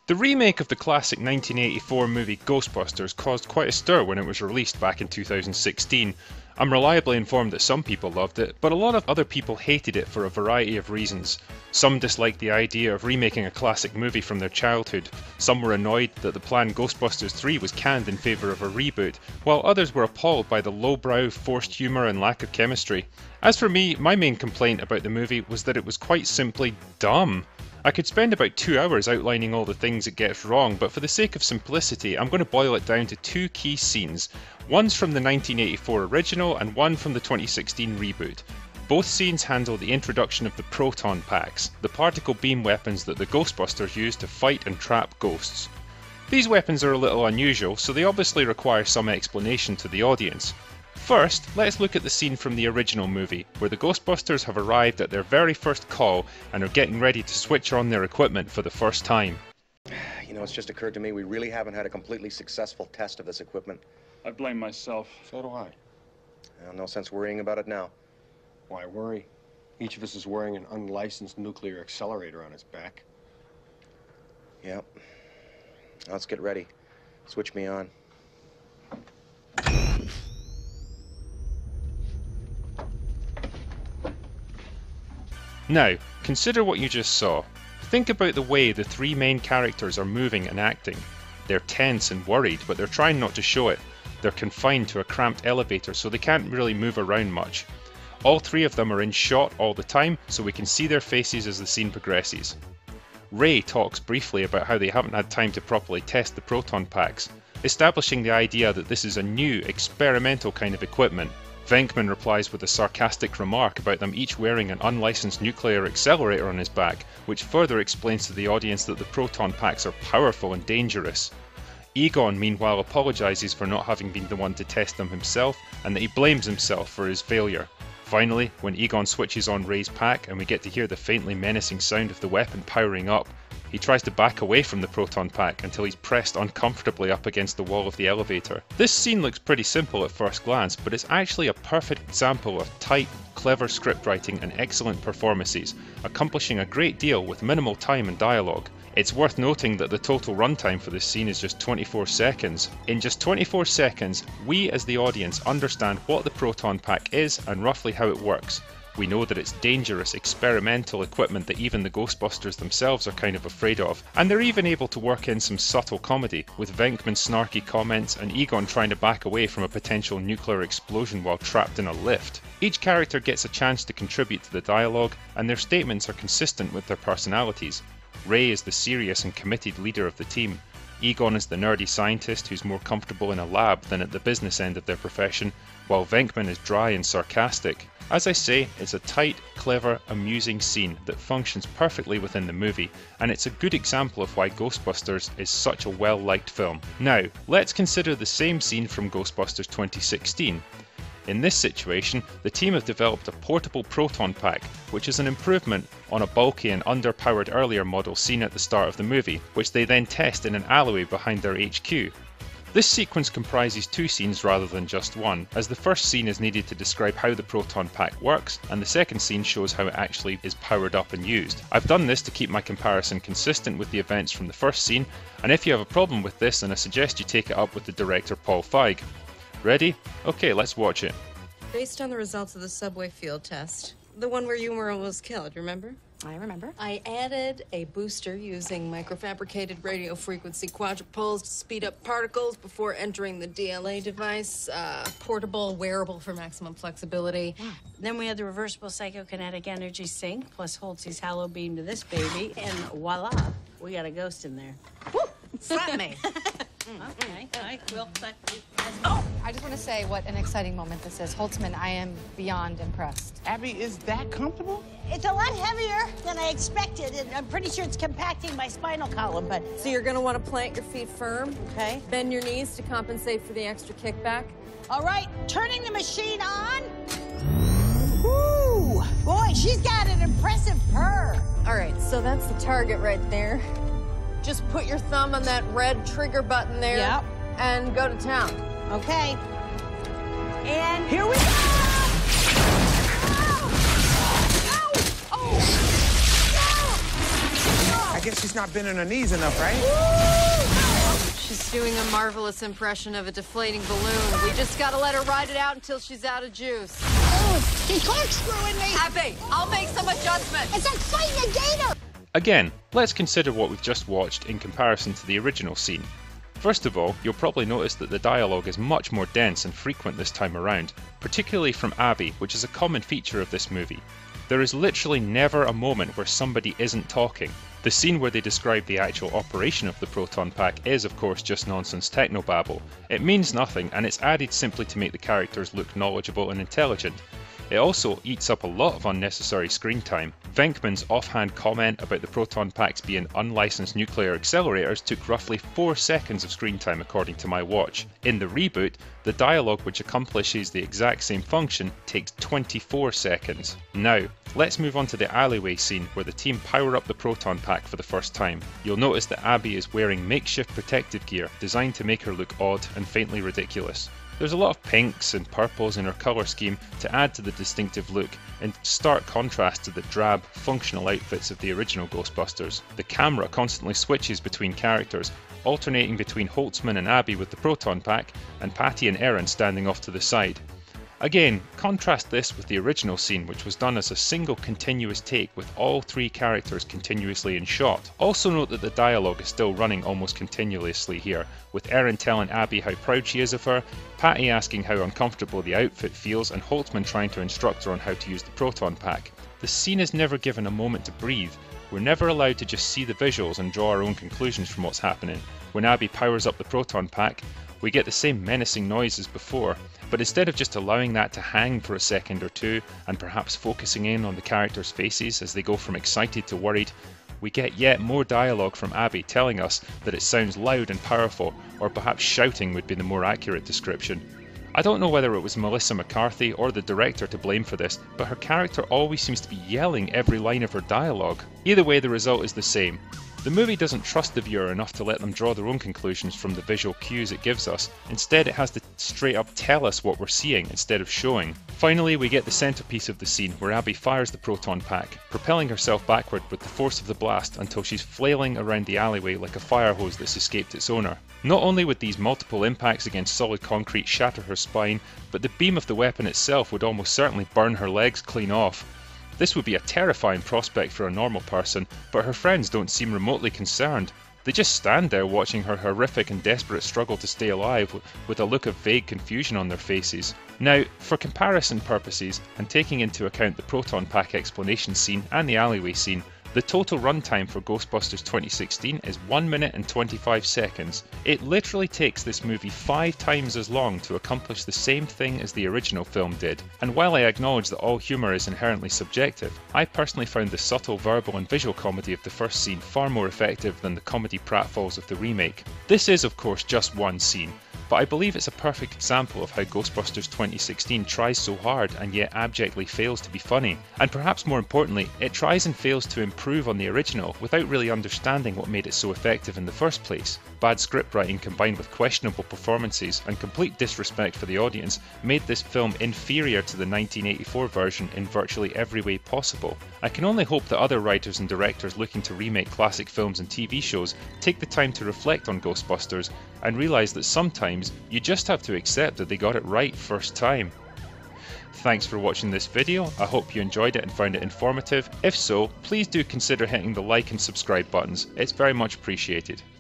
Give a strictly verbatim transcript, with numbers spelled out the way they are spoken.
The remake of the classic nineteen eighty-four movie Ghostbusters caused quite a stir when it was released back in two thousand sixteen. I'm reliably informed that some people loved it, but a lot of other people hated it for a variety of reasons. Some disliked the idea of remaking a classic movie from their childhood, some were annoyed that the planned Ghostbusters three was canned in favour of a reboot, while others were appalled by the lowbrow, forced humour and lack of chemistry. As for me, my main complaint about the movie was that it was quite simply dumb. I could spend about two hours outlining all the things it gets wrong, but for the sake of simplicity, I'm going to boil it down to two key scenes. One's from the nineteen eighty-four original and one from the twenty sixteen reboot. Both scenes handle the introduction of the proton packs, the particle beam weapons that the Ghostbusters use to fight and trap ghosts. These weapons are a little unusual, so they obviously require some explanation to the audience. First, let's look at the scene from the original movie, where the Ghostbusters have arrived at their very first call and are getting ready to switch on their equipment for the first time. You know, it's just occurred to me we really haven't had a completely successful test of this equipment. I blame myself. So do I. Well, no sense worrying about it now. Why worry? Each of us is wearing an unlicensed nuclear accelerator on his back. Yep. Let's get ready. Switch me on. Now, consider what you just saw. Think about the way the three main characters are moving and acting. They're tense and worried, but they're trying not to show it. They're confined to a cramped elevator, so they can't really move around much. All three of them are in shot all the time, so we can see their faces as the scene progresses. Ray talks briefly about how they haven't had time to properly test the proton packs, establishing the idea that this is a new, experimental kind of equipment. Venkman replies with a sarcastic remark about them each wearing an unlicensed nuclear accelerator on his back, which further explains to the audience that the proton packs are powerful and dangerous. Egon meanwhile apologises for not having been the one to test them himself, and that he blames himself for his failure. Finally, when Egon switches on Ray's pack and we get to hear the faintly menacing sound of the weapon powering up, he tries to back away from the proton pack until he's pressed uncomfortably up against the wall of the elevator. This scene looks pretty simple at first glance, but it's actually a perfect example of tight, clever scriptwriting and excellent performances, accomplishing a great deal with minimal time and dialogue. It's worth noting that the total runtime for this scene is just twenty-four seconds. In just twenty-four seconds, we as the audience understand what the proton pack is and roughly how it works. We know that it's dangerous, experimental equipment that even the Ghostbusters themselves are kind of afraid of, and they're even able to work in some subtle comedy, with Venkman's snarky comments and Egon trying to back away from a potential nuclear explosion while trapped in a lift. Each character gets a chance to contribute to the dialogue, and their statements are consistent with their personalities. Ray is the serious and committed leader of the team. Egon is the nerdy scientist who's more comfortable in a lab than at the business end of their profession, while Venkman is dry and sarcastic. As I say, it's a tight, clever, amusing scene that functions perfectly within the movie, and it's a good example of why Ghostbusters is such a well-liked film. Now, let's consider the same scene from Ghostbusters twenty sixteen. In this situation, the team have developed a portable proton pack, which is an improvement on a bulky and underpowered earlier model seen at the start of the movie, which they then test in an alleyway behind their H Q. This sequence comprises two scenes rather than just one, as the first scene is needed to describe how the proton pack works, and the second scene shows how it actually is powered up and used. I've done this to keep my comparison consistent with the events from the first scene, and if you have a problem with this, then I suggest you take it up with the director Paul Feig. Ready? Okay, let's watch it. Based on the results of the subway field test, the one where Ewan was killed, remember? I remember. I added a booster using microfabricated radio frequency quadrupoles to speed up particles before entering the D L A device. Uh, portable, wearable for maximum flexibility. Wow. Then we had the reversible psychokinetic energy sync, plus Holtzy's Hallow Beam to this baby, and voila, we got a ghost in there. Woo! Slap me! Mm, okay, I will slap you. Oh! I just want to say what an exciting moment this is. Holtzman, I am beyond impressed. Abby, is that comfortable? It's a lot heavier than I expected, and I'm pretty sure it's compacting my spinal column, but... So you're gonna want to plant your feet firm. Okay. Bend your knees to compensate for the extra kickback. All right, turning the machine on. Woo! Boy, she's got an impressive purr. All right, so that's the target right there. Just put your thumb on that red trigger button there. Yep. And go to town. Okay. And here we go! I guess she's not bending her knees enough, right? She's doing a marvelous impression of a deflating balloon. We just gotta let her ride it out until she's out of juice. Oh, he's corkscrewing me. Abby, I'll make some adjustments. It's like fighting a gator. Again, let's consider what we've just watched in comparison to the original scene. First of all, you'll probably notice that the dialogue is much more dense and frequent this time around, particularly from Abby, which is a common feature of this movie. There is literally never a moment where somebody isn't talking. The scene where they describe the actual operation of the proton pack is of course just nonsense technobabble. It means nothing and it's added simply to make the characters look knowledgeable and intelligent. It also eats up a lot of unnecessary screen time. Venkman's offhand comment about the proton packs being unlicensed nuclear accelerators took roughly four seconds of screen time according to my watch. In the reboot, the dialogue which accomplishes the exact same function takes twenty-four seconds. Now, let's move on to the alleyway scene where the team power up the proton pack for the first time. You'll notice that Abby is wearing makeshift protective gear designed to make her look odd and faintly ridiculous. There's a lot of pinks and purples in her colour scheme to add to the distinctive look, in stark contrast to the drab, functional outfits of the original Ghostbusters. The camera constantly switches between characters, alternating between Holtzman and Abby with the proton pack, and Patty and Erin standing off to the side. Again, contrast this with the original scene, which was done as a single continuous take with all three characters continuously in shot. Also note that the dialogue is still running almost continuously here, with Erin telling Abby how proud she is of her, Patty asking how uncomfortable the outfit feels, and Holtzman trying to instruct her on how to use the proton pack. The scene is never given a moment to breathe. We're never allowed to just see the visuals and draw our own conclusions from what's happening. When Abby powers up the proton pack, we get the same menacing noise as before, but instead of just allowing that to hang for a second or two and perhaps focusing in on the characters' faces as they go from excited to worried, we get yet more dialogue from Abby telling us that it sounds loud and powerful, or perhaps shouting would be the more accurate description. I don't know whether it was Melissa McCarthy or the director to blame for this, but her character always seems to be yelling every line of her dialogue. Either way, the result is the same. The movie doesn't trust the viewer enough to let them draw their own conclusions from the visual cues it gives us. Instead, it has to straight up tell us what we're seeing instead of showing. Finally, we get the centerpiece of the scene where Abby fires the proton pack, propelling herself backward with the force of the blast until she's flailing around the alleyway like a fire hose that's escaped its owner. Not only would these multiple impacts against solid concrete shatter her spine, but the beam of the weapon itself would almost certainly burn her legs clean off. This would be a terrifying prospect for a normal person, but her friends don't seem remotely concerned. They just stand there watching her horrific and desperate struggle to stay alive with a look of vague confusion on their faces. Now, for comparison purposes, and taking into account the proton pack explanation scene and the alleyway scene, the total runtime for Ghostbusters twenty sixteen is one minute and twenty-five seconds. It literally takes this movie five times as long to accomplish the same thing as the original film did. And while I acknowledge that all humour is inherently subjective, I personally found the subtle verbal and visual comedy of the first scene far more effective than the comedy pratfalls of the remake. This is of course just one scene, but I believe it's a perfect example of how Ghostbusters twenty sixteen tries so hard and yet abjectly fails to be funny. And perhaps more importantly, it tries and fails to improve on the original without really understanding what made it so effective in the first place. Bad scriptwriting combined with questionable performances and complete disrespect for the audience made this film inferior to the nineteen eighty-four version in virtually every way possible. I can only hope that other writers and directors looking to remake classic films and T V shows take the time to reflect on Ghostbusters and realise that sometimes you just have to accept that they got it right first time. Thanks for watching this video. I hope you enjoyed it and found it informative. If so, please do consider hitting the like and subscribe buttons. It's very much appreciated.